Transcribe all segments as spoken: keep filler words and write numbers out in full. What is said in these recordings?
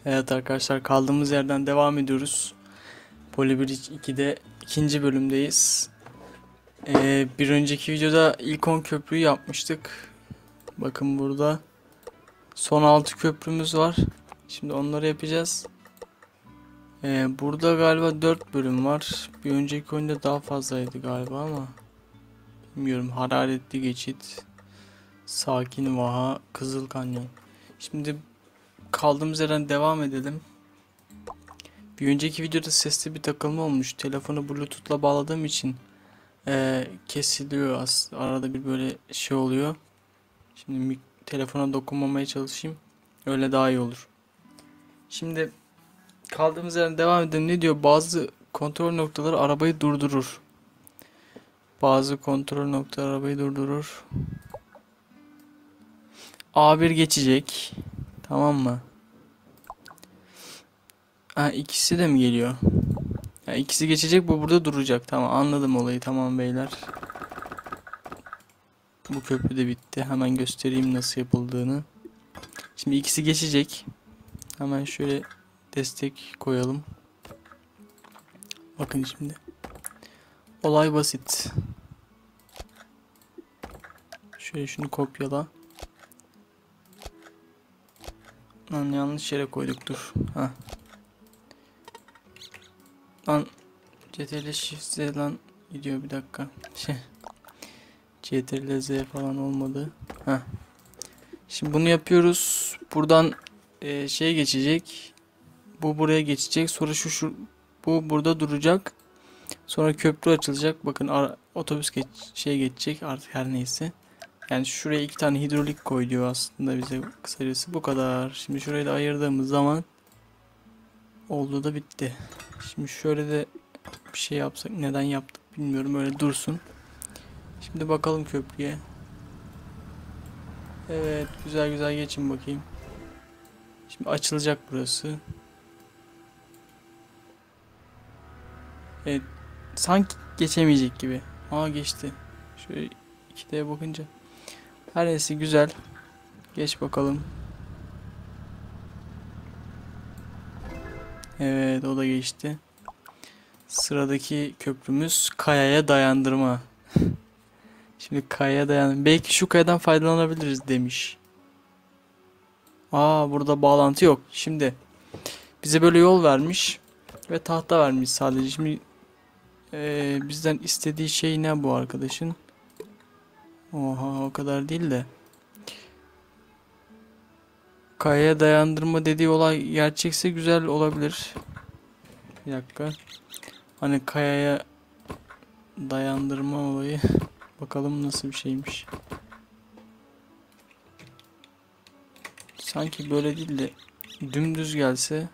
Evet arkadaşlar, kaldığımız yerden devam ediyoruz. Polybridge ikide ikinci bölümdeyiz. Ee, bir önceki videoda ilk on köprüyü yapmıştık. Bakın burada son altı köprümüz var. Şimdi onları yapacağız. Ee, burada galiba dört bölüm var. Bir önceki oyunda daha fazlaydı galiba ama bilmiyorum. Hararetli geçit, sakin vaha, Kızıl Kanyon. Şimdi kaldığımız yerden devam edelim. Bir önceki videoda sesli bir takılma olmuş. Telefonu Bluetooth'la bağladığım için eee, kesiliyor aslında. Arada bir böyle şey oluyor. Şimdi telefona dokunmamaya çalışayım. Öyle daha iyi olur. Şimdi kaldığımız yerden devam edelim. Ne diyor? Bazı kontrol noktaları arabayı durdurur. Bazı kontrol noktaları arabayı durdurur. A bir geçecek. Tamam mı? Ha, ikisi de mi geliyor? Ya ikisi geçecek, bu burada duracak. Tamam, anladım olayı. Tamam beyler. Bu köprü de bitti. Hemen göstereyim nasıl yapıldığını. Şimdi ikisi geçecek. Hemen şöyle destek koyalım. Bakın şimdi. Olay basit. Şöyle şunu kopyala. Lan yanlış yere koyduk, dur. Ha. Lan C T R L Shift Z lan gidiyor, bir dakika. Şey. C T R L Z falan olmadı. Ha. Şimdi bunu yapıyoruz. Buradan e, şey geçecek. Bu buraya geçecek. Sonra şu şu bu burada duracak. Sonra köprü açılacak. Bakın ara, otobüs geç, şey geçecek artık, her neyse. Yani şuraya iki tane hidrolik koy diyor aslında bize, kısacası bu kadar. Şimdi şurayı da ayırdığımız zaman oldu da bitti. Şimdi şöyle de bir şey yapsak, neden yaptık bilmiyorum, öyle dursun. Şimdi bakalım köprüye. Evet, güzel güzel geçin bakayım. Şimdi açılacak burası. Evet, sanki geçemeyecek gibi. Aa, geçti. Şöyle iki D'ye bakınca. Her neyse, güzel. Geç bakalım. Evet, o da geçti. Sıradaki köprümüz kayaya dayandırma. Şimdi kayaya dayan. Belki şu kayadan faydalanabiliriz demiş. Aa, burada bağlantı yok. Şimdi bize böyle yol vermiş ve tahta vermiş sadece. Şimdi ee, bizden istediği şey ne bu arkadaşın? Oha, o kadar değil de. Kayaya dayandırma dediği olay gerçekse güzel olabilir. Bir dakika. Hani kayaya dayandırma olayı. Bakalım nasıl bir şeymiş. Sanki böyle değil de dümdüz gelse.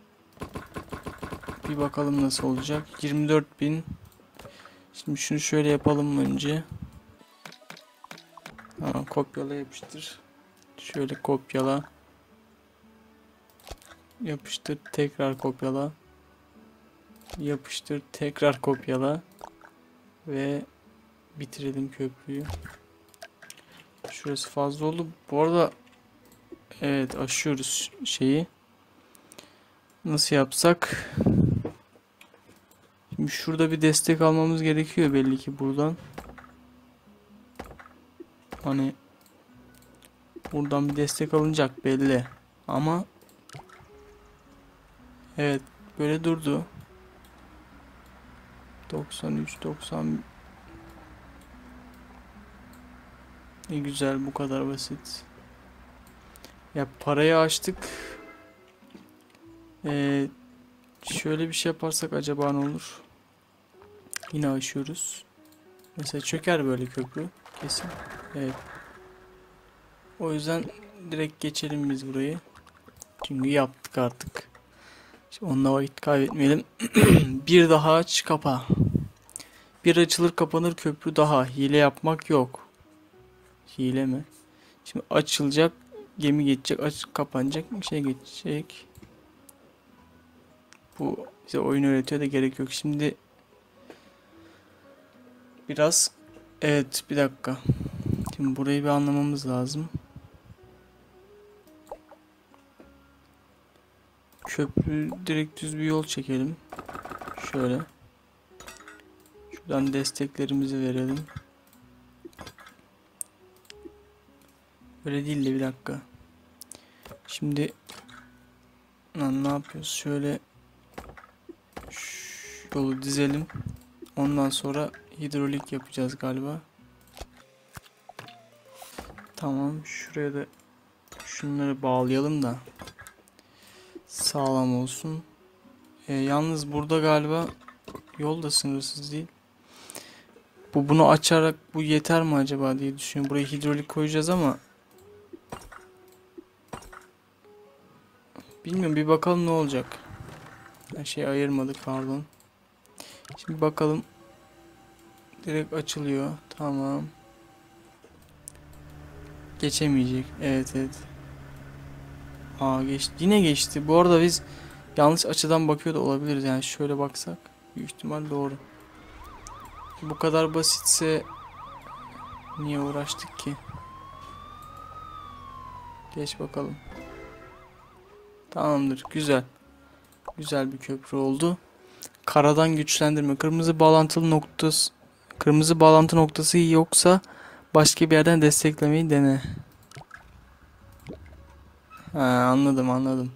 Bir bakalım nasıl olacak. yirmi dört bin. Şimdi şunu şöyle yapalım önce. Ha, kopyala yapıştır. Şöyle kopyala. Yapıştır, tekrar kopyala. Yapıştır, tekrar kopyala. Ve bitirelim köprüyü. Şurası fazla oldu. Bu arada evet, aşıyoruz şeyi. Nasıl yapsak? Şimdi şurada bir destek almamız gerekiyor belli ki buradan. Hani buradan bir destek alınacak belli. Ama evet, böyle durdu. doksan üç doksan. Ne güzel, bu kadar basit. Ya parayı açtık. Ee, şöyle bir şey yaparsak acaba ne olur? Yine aşıyoruz. Mesela çöker böyle köprü kesin. Evet. O yüzden direkt geçelim biz burayı. Çünkü yaptık artık. Şimdi onunla vakit kaybetmeyelim. Bir daha aç kapa. Bir açılır kapanır köprü daha. Hile yapmak yok. Hile mi? Şimdi açılacak. Gemi geçecek. Aç, kapanacak. Şey geçecek. Bu bize oyun öğretiyor da gerek yok. Şimdi biraz, evet, bir dakika. Şimdi burayı bir anlamamız lazım. köprü direkt düz bir yol çekelim. Şöyle. Şuradan desteklerimizi verelim. Öyle değil de bir dakika. Şimdi lan ne yapıyoruz? Şöyle şu yolu dizelim. Ondan sonra hidrolik yapacağız galiba. Tamam. Şuraya da şunları bağlayalım da sağlam olsun. E, yalnız burada galiba yol da sınırsız değil. Bu bunu açarak bu yeter mi acaba diye düşünüyorum. Buraya hidrolik koyacağız ama bilmiyorum, bir bakalım ne olacak. Her şey ayırmadık, pardon. Şimdi bakalım. Direkt açılıyor. Tamam. Geçemeyecek. Evet evet. Aa geçti. Yine geçti. Bu arada biz yanlış açıdan bakıyor da olabiliriz. Yani şöyle baksak büyük ihtimal doğru. Bu kadar basitse niye uğraştık ki? Geç bakalım. Tamamdır. Güzel. Güzel bir köprü oldu. Karadan güçlendirme. Kırmızı bağlantılı noktası kırmızı bağlantı noktası yoksa başka bir yerden desteklemeyi dene. Ha, anladım anladım.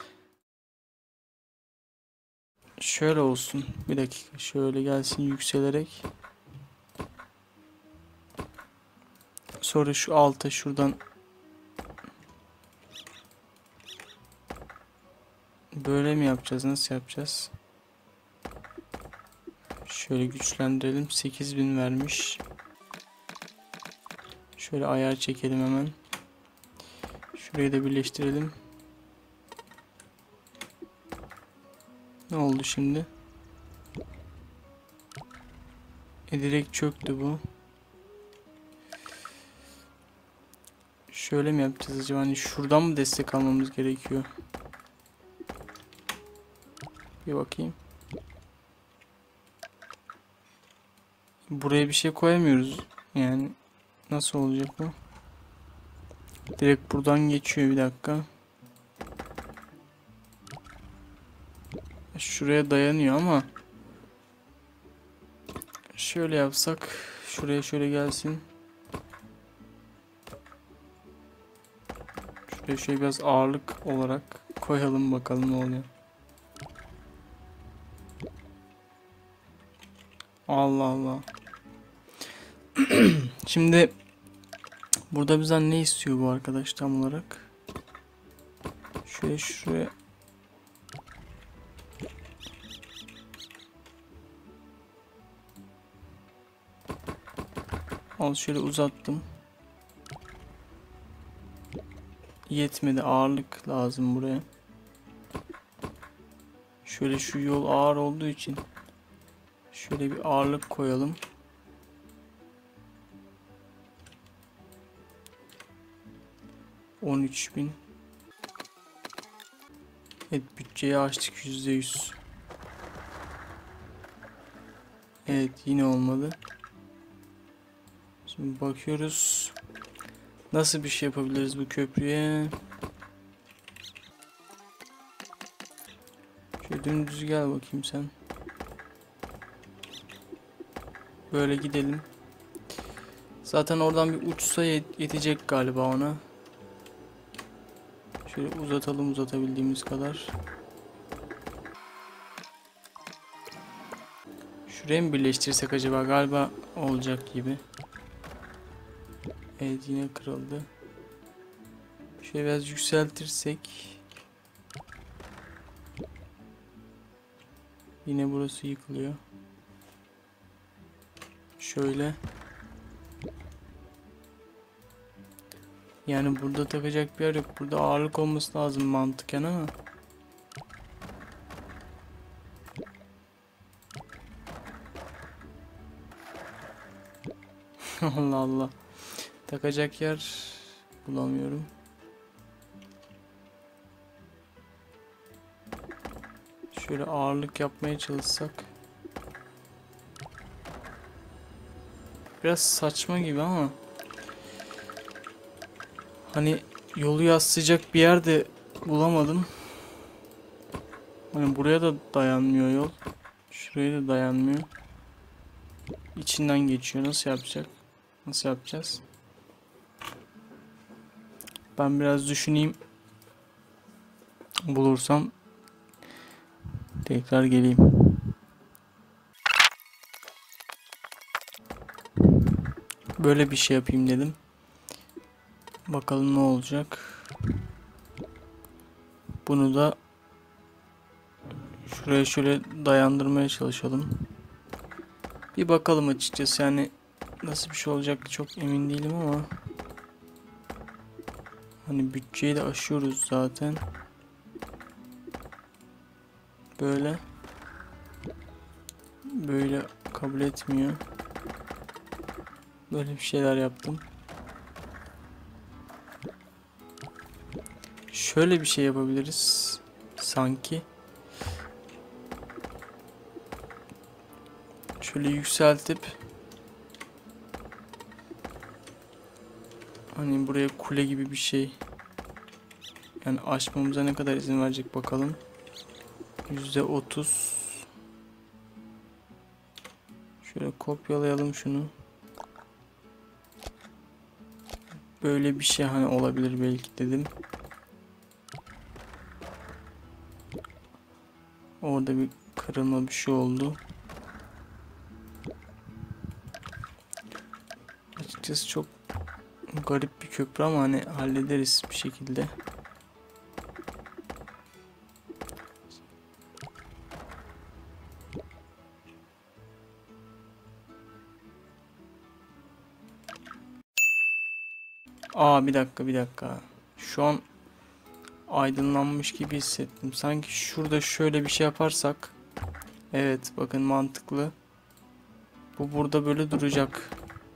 Şöyle olsun. Bir dakika. Şöyle gelsin yükselerek. Sonra şu alta şuradan böyle mi yapacağız? Nasıl yapacağız? Şöyle güçlendirelim. sekiz bin vermiş. Şöyle ayar çekelim hemen. Şurayı da birleştirelim. Ne oldu şimdi? E direkt çöktü bu. Şöyle mi yapacağız acaba? Hani şuradan mı destek almamız gerekiyor? Bir bakayım. Buraya bir şey koyamıyoruz. Yani nasıl olacak bu? Direkt buradan geçiyor, bir dakika. Şuraya dayanıyor ama şöyle yapsak, şuraya şöyle gelsin. Şuraya şöyle biraz ağırlık olarak koyalım, bakalım ne oluyor. Allah Allah. Şimdi burada bizden ne istiyor bu arkadaş tam olarak? Şöyle şuraya. Al şöyle uzattım. Yetmedi, ağırlık lazım buraya. Şöyle şu yol ağır olduğu için şöyle bir ağırlık koyalım. on üç bin. Evet, bütçeyi açtık yüzde yüz. Evet, yine olmadı. Şimdi bakıyoruz. Nasıl bir şey yapabiliriz bu köprüye? Şöyle dümdüz gel bakayım sen. Böyle gidelim. Zaten oradan bir uçsa yetecek galiba ona. Şöyle uzatalım uzatabildiğimiz kadar. Şuraya mı birleştirsek acaba? Galiba olacak gibi. Evet, yine kırıldı. Şöyle biraz yükseltirsek. Yine burası yıkılıyor. Şöyle. Yani burada takacak bir yer yok. Burada ağırlık olması lazım mantıken ama. Allah Allah. Takacak yer bulamıyorum. Şöyle ağırlık yapmaya çalışsak. Biraz saçma gibi ama. Hani yolu yaslayacak bir yer de bulamadım. Hani buraya da dayanmıyor yol. Şuraya da dayanmıyor. İçinden geçiyor. Nasıl yapacak? Nasıl yapacağız? Ben biraz düşüneyim. Bulursam tekrar geleyim. Böyle bir şey yapayım dedim. Bakalım ne olacak. Bunu da şuraya şöyle dayandırmaya çalışalım. Bir bakalım açıkçası, yani nasıl bir şey olacak çok emin değilim ama hani bütçeyi de aşıyoruz zaten. Böyle böyle kabul etmiyor. Böyle bir şeyler yaptım. Şöyle bir şey yapabiliriz sanki. Şöyle yükseltip hani buraya kule gibi bir şey, yani açmamıza ne kadar izin verecek bakalım. yüzde otuz. Şöyle kopyalayalım şunu. Böyle bir şey hani olabilir belki dedim. Orada bir kırılma bir şey oldu. Açıkçası çok garip bir köprü ama hani hallederiz bir şekilde. Aa, bir dakika bir dakika. Şu an aydınlanmış gibi hissettim. Sanki şurada şöyle bir şey yaparsak. Evet, bakın mantıklı. Bu burada böyle duracak.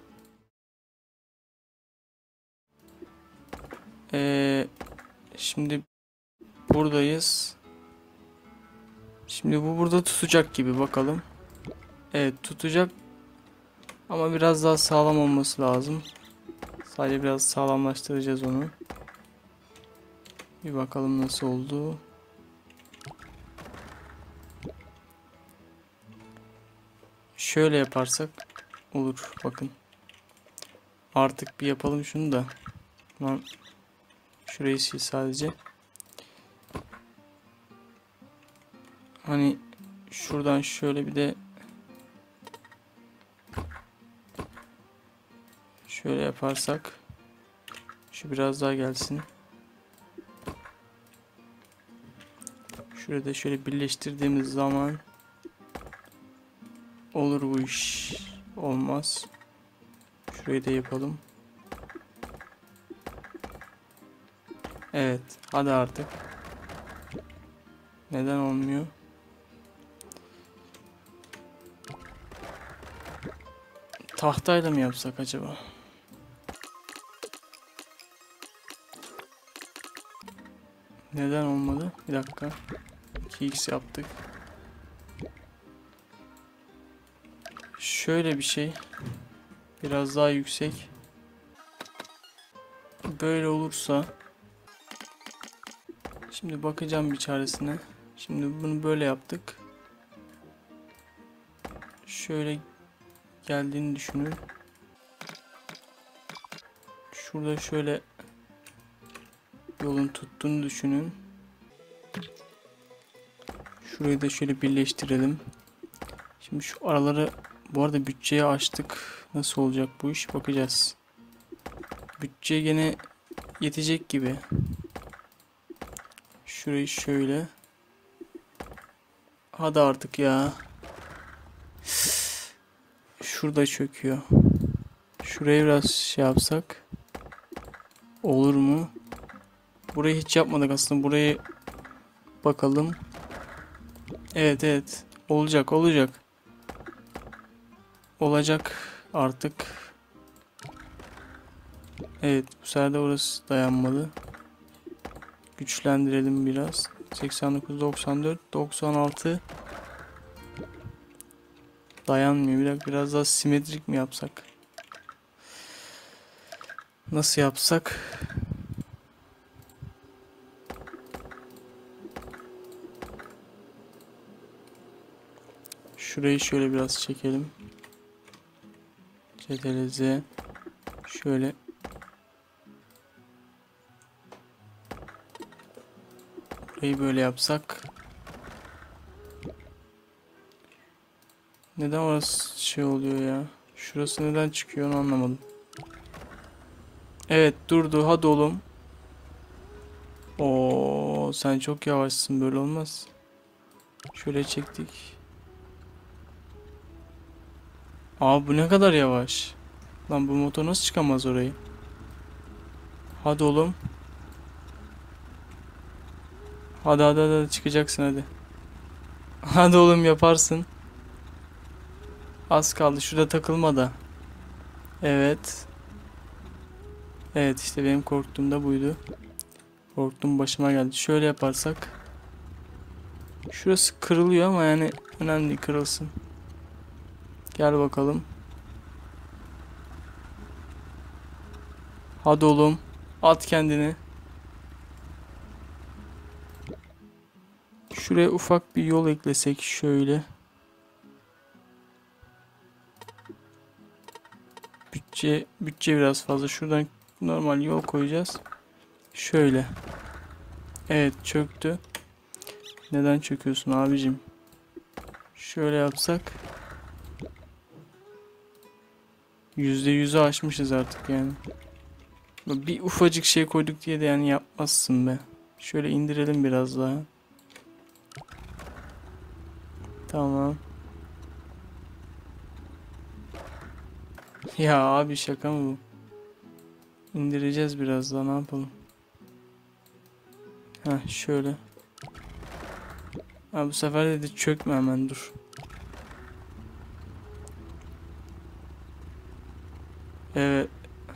Ee, şimdi buradayız. Şimdi bu burada tutacak gibi, bakalım. Evet, tutacak. Ama biraz daha sağlam olması lazım. Sadece biraz sağlamlaştıracağız onu. Bir bakalım nasıl oldu. Şöyle yaparsak olur. Bakın. Artık bir yapalım şunu da. Tamam. Şurayı sil sadece. Hani şuradan şöyle bir de şöyle yaparsak şu biraz daha gelsin. Şurada şöyle birleştirdiğimiz zaman olur bu iş. Olmaz. Şurayı da yapalım. Evet. Hadi artık. Neden olmuyor? Tahtayla mı yapsak acaba? Neden olmadı? Bir dakika. iki x yaptık. Şöyle bir şey. Biraz daha yüksek. Böyle olursa. Şimdi bakacağım bir çaresine. Şimdi bunu böyle yaptık. Şöyle geldiğini düşünün. Şurada şöyle yolun tuttuğunu düşünün. Şurayı da şöyle birleştirelim. Şimdi şu araları, bu arada bütçeyi açtık. Nasıl olacak bu iş bakacağız. Bütçe gene yetecek gibi. Şurayı şöyle. Hadi artık ya. Şurada çöküyor. Şuraya biraz şey yapsak. Olur mu? Burayı hiç yapmadık aslında. Burayı bakalım. Evet evet. Olacak olacak. Olacak artık. Evet, bu sefer de orası dayanmadı. Güçlendirelim biraz. seksen dokuz, doksan dört, doksan altı. Dayanmıyor. Bir dakika, biraz daha simetrik mi yapsak? Nasıl yapsak? Şurayı şöyle biraz çekelim. Ctrl Z. Şöyle. Burayı böyle yapsak. Neden orası şey oluyor ya? Şurası neden çıkıyor onu anlamadım. Evet durdu. Hadi oğlum. Oo, sen çok yavaşsın, böyle olmaz. Şöyle çektik. Aa, bu ne kadar yavaş. Lan bu motor nasıl çıkamaz orayı? Hadi oğlum. Hadi hadi hadi, hadi. Çıkacaksın hadi. Hadi oğlum, yaparsın. Az kaldı, şurada takılma da. Evet. Evet, işte benim korktuğum da buydu. Korktuğum başıma geldi. Şöyle yaparsak. Şurası kırılıyor ama yani önemli değil, kırılsın. Gel bakalım. Hadi oğlum. At kendini. Şuraya ufak bir yol eklesek şöyle. Bütçe bütçe biraz fazla. Şuradan normal yol koyacağız. Şöyle. Evet, çöktü. Neden çöküyorsun abicim? Şöyle yapsak. yüzde yüzü aşmışız artık yani. Bir ufacık şey koyduk diye de yani yapmazsın be. Şöyle indirelim biraz daha. Tamam. Ya abi, şaka mı bu? İndireceğiz biraz daha, ne yapalım? Heh, şöyle. Ha, bu sefer dedi çökme, hemen dur. Evet.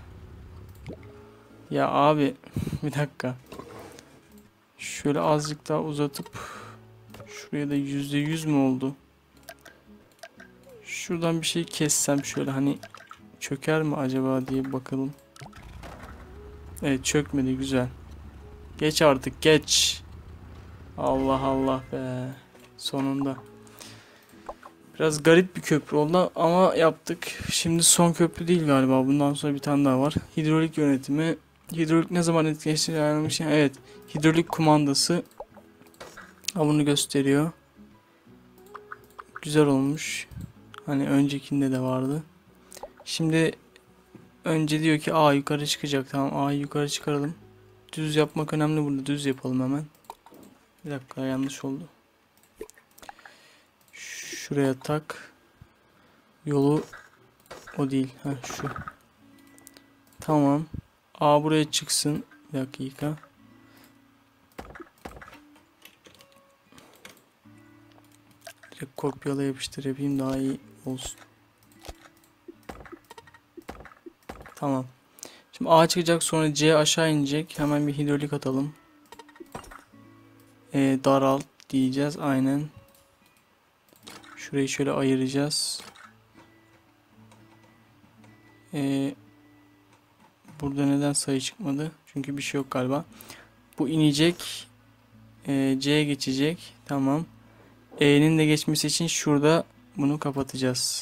Ya abi bir dakika. Şöyle azıcık daha uzatıp şuraya da yüzde yüz mü oldu? Şuradan bir şey kessem şöyle, hani çöker mi acaba diye bakalım. Evet, çökmedi, güzel. Geç artık, geç. Allah Allah be. Sonunda. Biraz garip bir köprü oldu ama yaptık. Şimdi son köprü değil galiba. Bundan sonra bir tane daha var. Hidrolik yönetimi. Hidrolik ne zaman etkileştiğini ayarlamış. Yani evet. Hidrolik kumandası. Ha, bunu gösteriyor. Güzel olmuş. Hani öncekinde de vardı. Şimdi önce diyor ki A yukarı çıkacak. Tamam, A'yı yukarı çıkaralım. Düz yapmak önemli burada. Düz yapalım hemen. Bir dakika, yanlış oldu. Şuraya tak. Yolu o değil. Heh, şu. Tamam. A buraya çıksın. Bir dakika. Direkt kopyala yapıştır yapayım, daha iyi olsun. Tamam. Şimdi A çıkacak, sonra C aşağı inecek. Hemen bir hidrolik atalım. Ee, daralt diyeceğiz. Aynen. Şurayı şöyle ayıracağız. Ee, burada neden sayı çıkmadı? Çünkü bir şey yok galiba. Bu inecek. Ee, C'ye geçecek. Tamam. E'nin de geçmesi için şurada bunu kapatacağız.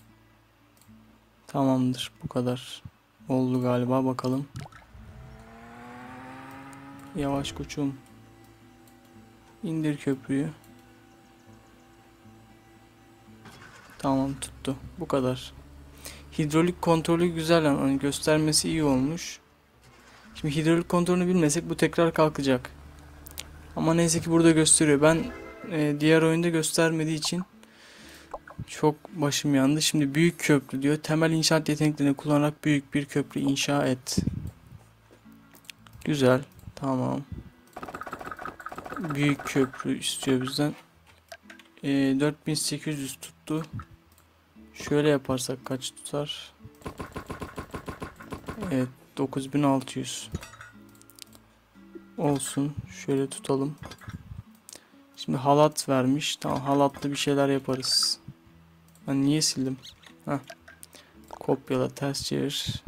Tamamdır. Bu kadar. Oldu galiba. Bakalım. Yavaş koçum. İndir köprüyü. Tamam, tuttu. Bu kadar. Hidrolik kontrolü güzel, yani göstermesi iyi olmuş. Şimdi hidrolik kontrolünü bilmesek bu tekrar kalkacak. Ama neyse ki burada gösteriyor. Ben e, diğer oyunda göstermediği için çok başım yandı. Şimdi büyük köprü diyor. Temel inşaat yeteneklerini kullanarak büyük bir köprü inşa et. Güzel. Tamam. Büyük köprü istiyor bizden. E, dört bin sekiz yüz tuttu. Şöyle yaparsak kaç tutar? Evet, dokuz bin altı yüz. Olsun. Şöyle tutalım. Şimdi halat vermiş. Tamam, halatlı bir şeyler yaparız. Ben niye sildim? Heh. Kopyala, ters çevir.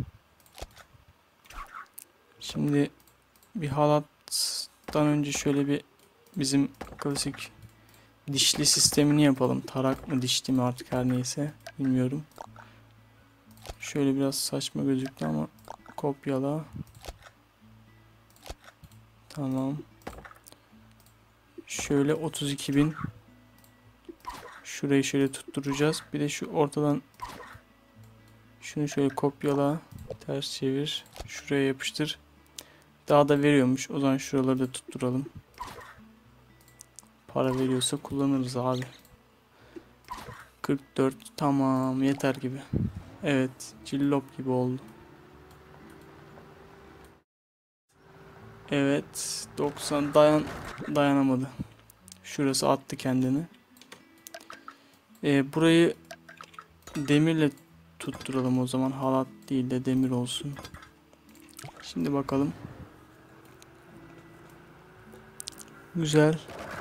Şimdi bir halattan önce şöyle bir bizim klasik dişli sistemini yapalım. Tarak mı dişli mi artık her neyse bilmiyorum. Şöyle biraz saçma gözüktü ama kopyala. Tamam. Şöyle otuz iki bin. Şurayı şöyle tutturacağız. Bir de şu ortadan şunu şöyle kopyala. Ters çevir. Şuraya yapıştır. Daha da veriyormuş. O zaman şuraları da tutturalım. Para veriyorsa kullanırız abi. kırk dört tamam yeter gibi. Evet cillop gibi oldu. Evet doksan dayan dayanamadı. Şurası attı kendini. Ee, burayı demirle tutturalım o zaman. Halat değil de demir olsun. Şimdi bakalım. Güzel.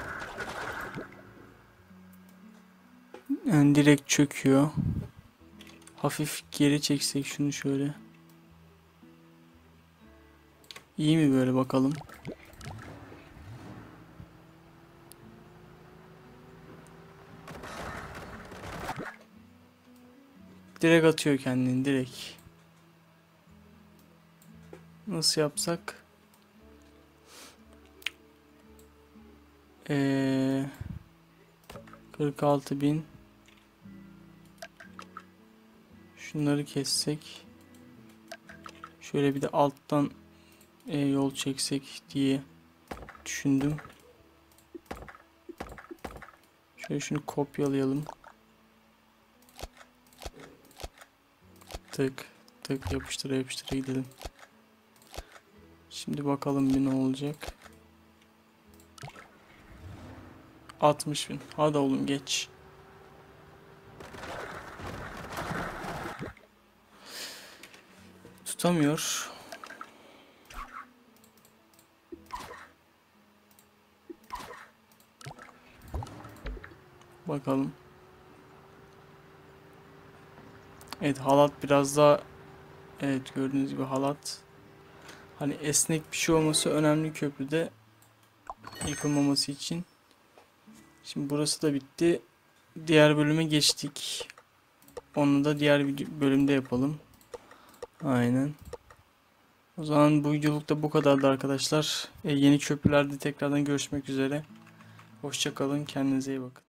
Yani direkt çöküyor. Hafif geri çeksek şunu şöyle. İyi mi böyle bakalım. Direkt atıyor kendini direkt. Nasıl yapsak? Ee, kırk altı bin. Şunları kessek. Şöyle bir de alttan e, yol çeksek diye düşündüm. Şöyle şunu kopyalayalım. Tık tık yapıştıra yapıştıra gidelim. Şimdi bakalım bir ne olacak. altmış bin. Hadi oğlum geç. Tutamıyor. Bakalım. Evet halat biraz daha, evet gördüğünüz gibi halat. Hani esnek bir şey olması önemli köprüde, yıkılmaması için. Şimdi burası da bitti. Diğer bölüme geçtik. Onu da diğer bir bölümde yapalım. Aynen. O zaman bu videoluk da bu kadardı arkadaşlar. E, yeni köprülerde tekrardan görüşmek üzere. Hoşça kalın, kendinize iyi bakın.